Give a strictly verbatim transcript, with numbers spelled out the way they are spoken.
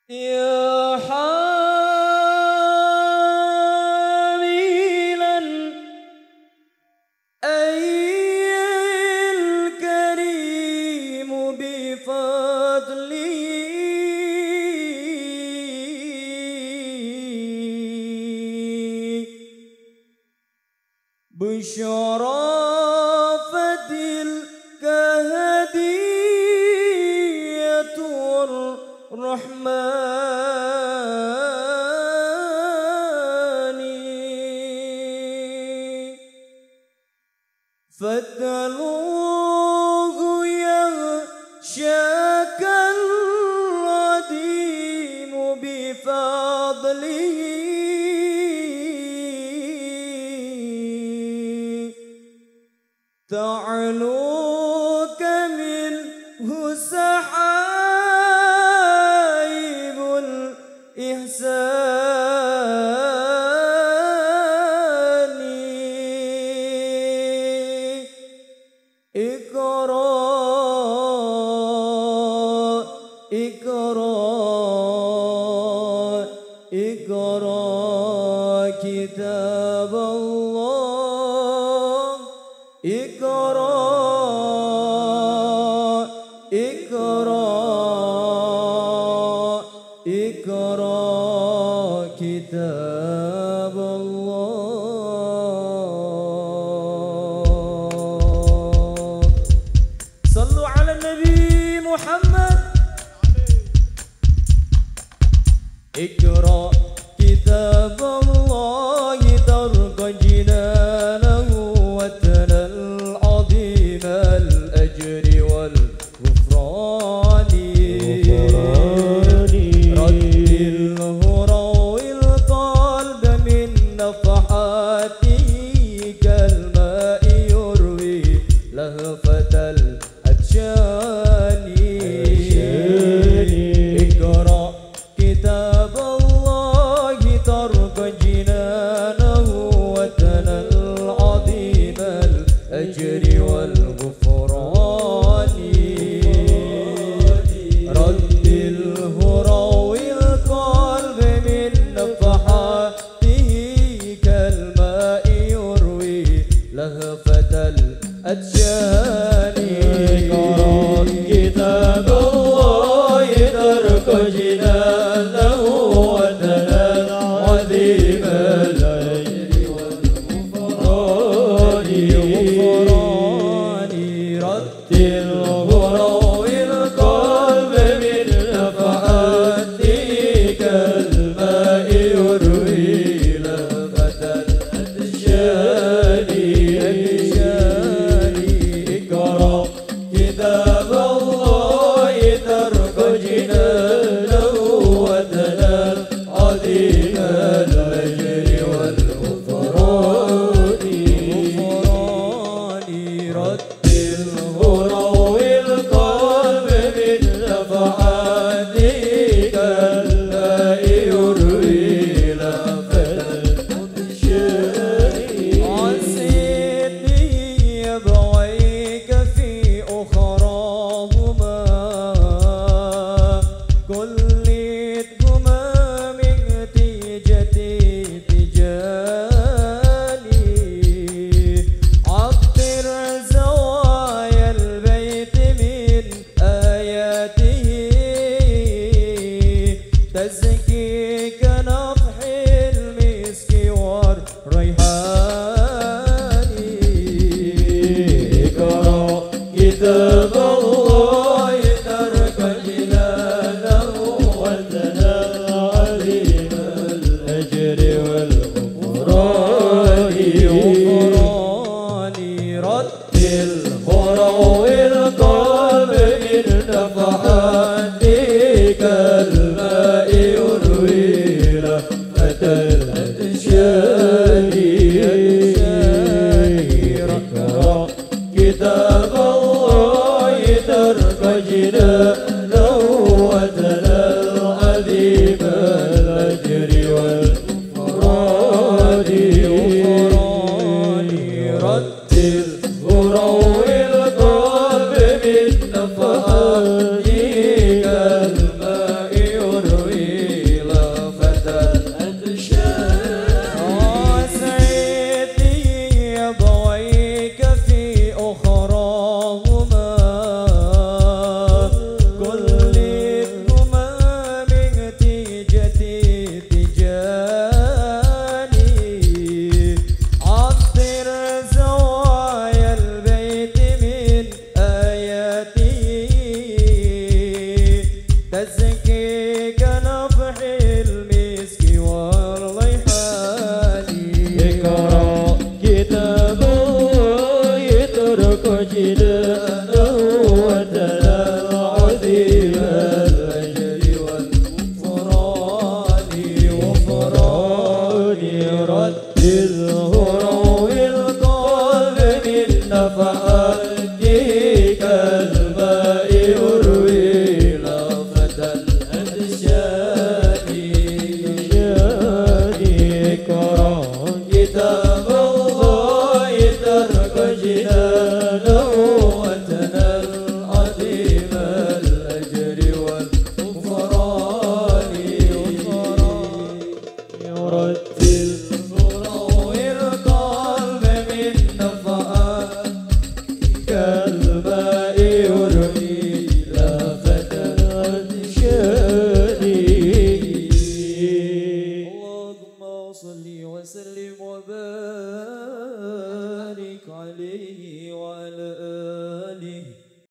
يا حاملا أي الكريم بفضله بشرافة الكهدية الرحمن فاتلوه يغشاك الرديم بفضله تعلوك منه سحائب الإحسان اقرأ اقرأ اقرأ كتاب الله اقرأ اقرأ اقرأ كتاب الله صلوا على النبي محمد اقرأ كتاب الله ترقى جنانه وتنال عظيم الأجر والغفران رتله روي القلب من نفحاته كالماء يروي لهفة الأدشان اقرأ كتاب الله ترقى جنانه وتنال عظيم الأجر والغفران رتله روي القلب من نفحاته كالماء يروي لهفة الأدشان اقرأ كتاب الله ترقى جنانه وتنال عظيم الأجر والغفران رتله روي القلب من نفحاته كالماء يروي لهفة الأدشان اقرأ كتاب الله ترقى جنانه وتنال عظيم الأجر والغفران رتله روي القلب من نفحاته كالماء يروي لهفة الأدشان عسيتني يبغيك في أخراهما كلتهما من تيجتي تجاني عطر زوايا البيت من آياته تزكي كنفح المسك والريحان اقرأ كتاب الله ترقى جنانه يزكيك